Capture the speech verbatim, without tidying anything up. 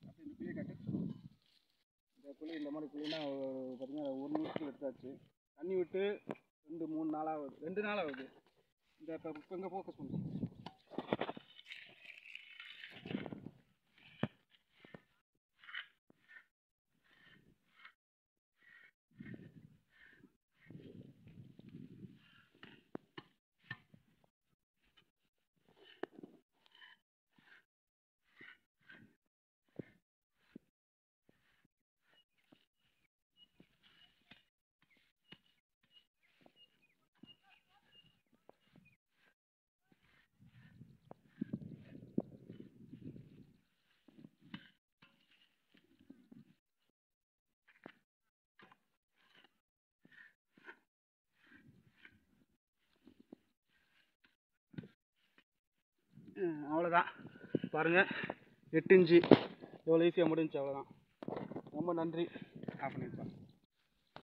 இந்த குழியை காட்டு. இந்த குழி இந்த மாதிரி குழினா பார்த்தீங்கன்னா ஒரு நிமிஷத்துக்கு எடுத்தாச்சு. தண்ணி விட்டு ரெண்டு மூணு நாளாகுது, ரெண்டு நாள் ஆகுது. இந்த இப்போ இப்போ இங்கே ஃபோக்கஸ் பண்ணுறோம். அவ்வளோதான் பாருங்கள், எட்டு இன்ச்சு எவ்வளோ ஈஸியாக முடிஞ்சிச்சு. அவ்வளோதான். ரொம்ப நன்றி. ஆஃப் பண்ணிருப்பேன்.